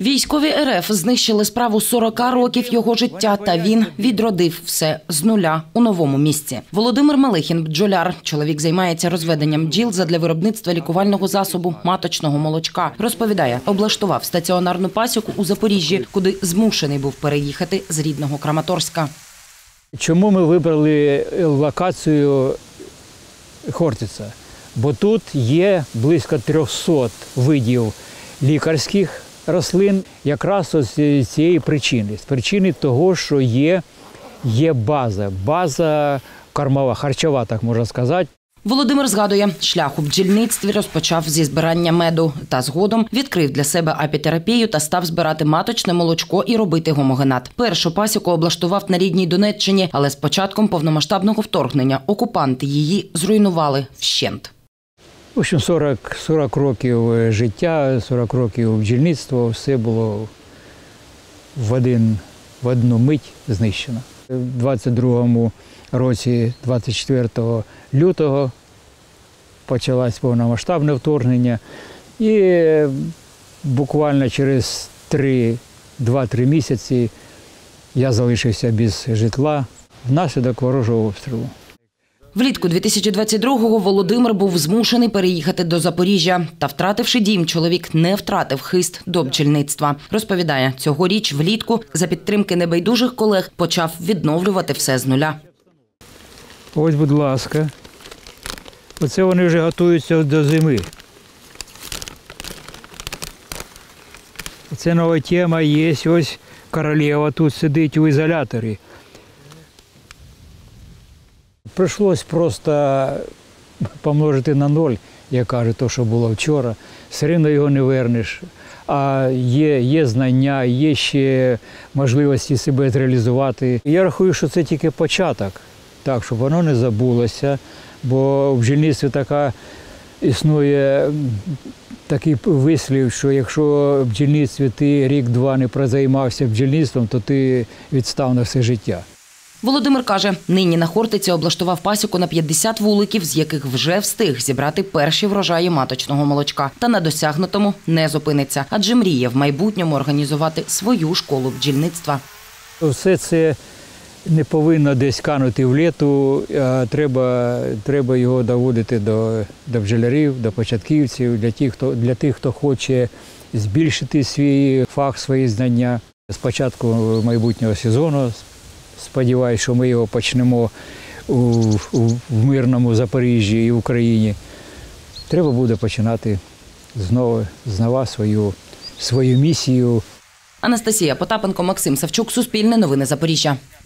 Військові РФ знищили справу 40 років його життя, та він відродив все з нуля у новому місці. Володимир Малихін – бджоляр. Чоловік займається розведенням бджіл задля виробництва лікувального засобу маточного молочка. Розповідає, облаштував стаціонарну пасіку у Запоріжжі, куди змушений був переїхати з рідного Краматорська. Чому ми вибрали локацію Хортиця? Бо тут є близько 300 видів лікарських рослин, якраз з цієї причини. З причини того, що є база кормова, харчова, так можна сказати. Володимир згадує, шлях у бджільництві розпочав зі збирання меду та згодом відкрив для себе апітерапію та став збирати маточне молочко і робити гомогенат. Першу пасіку облаштував на рідній Донеччині, але з початком повномасштабного вторгнення окупанти її зруйнували вщент. В общем, 40 років життя, 40 років бджільництва, все було в одну мить знищено. У 22-му році, 24 лютого, почалось повномасштабне вторгнення. І буквально через 2-3 місяці я залишився без житла внаслідок ворожого обстрілу. Влітку 2022-го Володимир був змушений переїхати до Запоріжжя. Та, втративши дім, чоловік не втратив хист до бджільництва. Розповідає, цьогоріч влітку за підтримки небайдужих колег почав відновлювати все з нуля. Ось, будь ласка. Оце вони вже готуються до зими. Це нова тема є. Ось королева тут сидить у ізоляторі. Прийшлось просто помножити на 0, як кажуть, те, що було вчора. Все одно його не вернеш. А є знання, є ще можливості себе реалізувати. Я рахую, що це тільки початок, так, щоб воно не забулося. Бо в бджільництві існує такий вислів, що якщо в бджільництві ти рік-два не прозаймався бджільництвом, то ти відстав на все життя. Володимир каже, нині на Хортиці облаштував пасіку на 50 вуликів, з яких вже встиг зібрати перші врожаї маточного молочка. Та на досягнутому не зупиниться, адже мріє в майбутньому організувати свою школу бджільництва. Все це не повинно десь канути в літу, а треба його доводити до бджолярів, до початківців, для тих, хто хоче збільшити свій фах, свої знання. З початку майбутнього сезону, сподіваюся, що ми його почнемо в мирному Запоріжжі і в Україні. Треба буде починати знову свою місію. Анастасія Потапенко, Максим Савчук, Суспільне новини Запоріжжя.